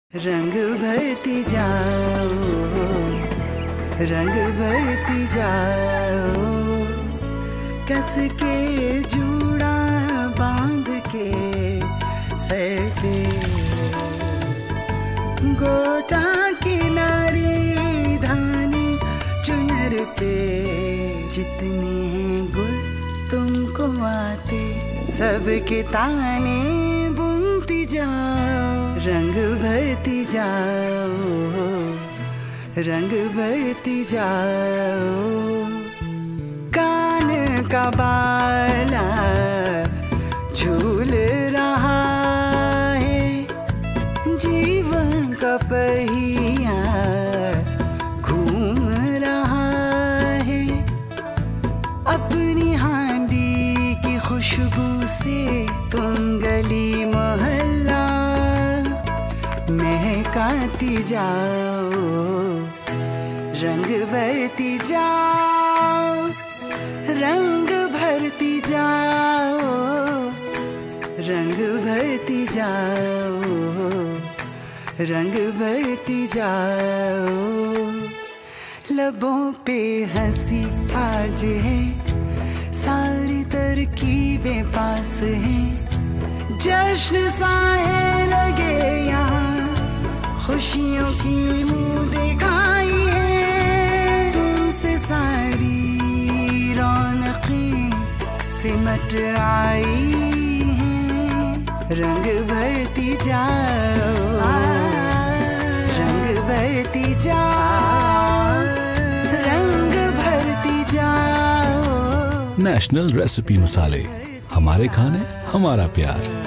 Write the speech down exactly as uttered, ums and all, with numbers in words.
रंग भरती जाओ, रंग भरती जाओ, कस के जूड़ा बांध के सर पे गोटा किनारी धानी चुनर पे जितने गुल तुमको आते सबके ताने बुनती जाओ, रंग भरती जाओ, रंग भरती जाओ। कान का बाला झूल रहा है, जीवन का पहिया घूम रहा है, अपनी हांडी की खुशबू से तुम गली मोहल्ला महकाती जाओ, रंग भरती जाओ, रंग भरती जाओ, रंग भरती जाओ, रंग भरती जाओ। लबों पे हंसी आज है, सारी तरकीबें पास हैं, जश्न सा है लगे यहाँ, खुशियों की मुंह दिखाई है, तुमसे सारी रौनकें सिमट आई हैं, रंग भरती जाओ, रंग भरती जाओ, रंग भरती जाओ। नेशनल रेसिपी मसाले, हमारे खाने हमारा प्यार।